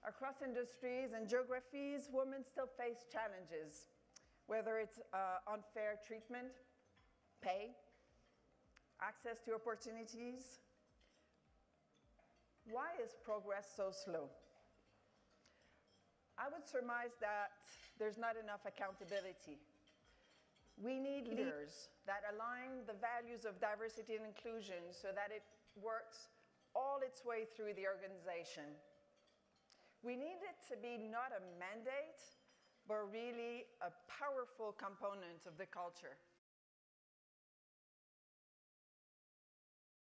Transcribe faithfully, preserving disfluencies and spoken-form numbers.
Across industries and geographies, women still face challenges, whether it's uh, unfair treatment, pay, access to opportunities. Why is progress so slow? I would surmise that there's not enough accountability. We need leaders that align the values of diversity and inclusion so that it works all its way through the organization. We need it to be not a mandate, but really a powerful component of the culture.